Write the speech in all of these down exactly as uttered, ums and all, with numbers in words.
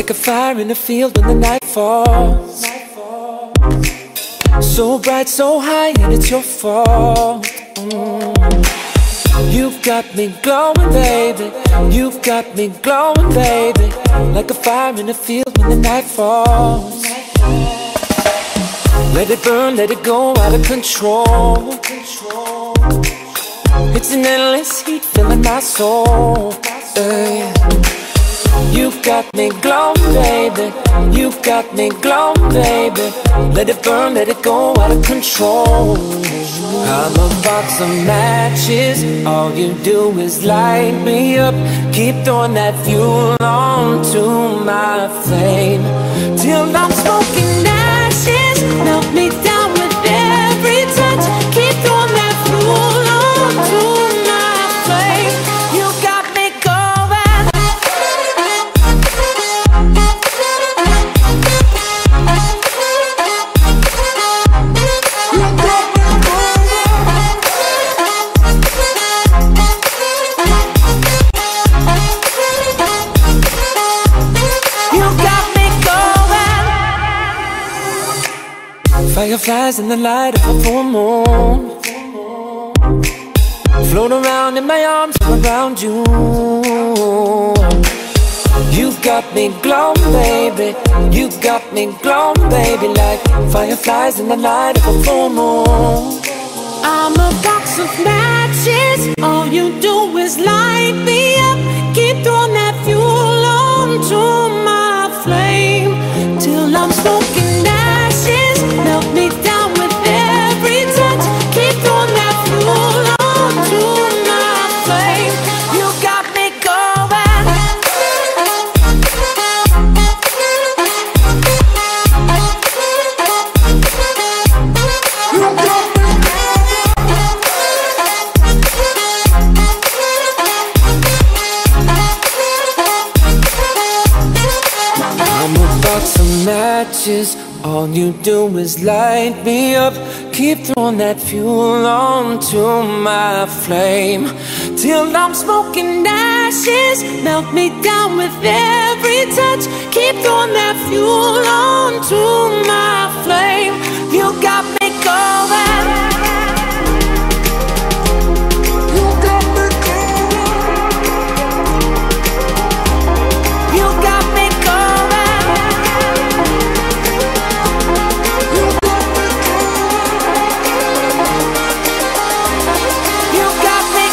like a fire in the field when the night falls. So bright, so high, and it's your fault. mm. You've got me glowing, baby. You've got me glowing, baby, like a fire in the field when the night falls. Let it burn, let it go out of control. It's an endless heat filling my soul. Hey. You got me glowing, baby. You got me glowing, baby. Let it burn, let it go out of control. I'm a box of matches. All you do is light me up. Keep throwing that fuel onto my flame till I'm smoking ashes. Melt me down with every touch. Keep throwing that fuel onto my flame. You got me going. You got me going. Fireflies in the light of a full moon float around in my arms around you. You got me glowing, baby. You got me glowing, baby, like fireflies in the light of a full moon. I'm a box of matches. All you do is light me up. Keep throwing that fuel onto my flame till I'm smoking ashes. Melt me down with every touch. Keep throwing that fuel onto my flame. You got me going. You got me I'm a box of matches. All you do is light me up. Keep throwing that fuel onto my flame till I'm smoking ashes. Melt me down with every touch. Keep throwing that fuel onto my flame. You got me going. You got me going. You got me going. You got me going. You got me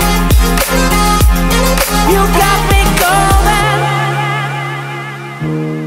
You got me going.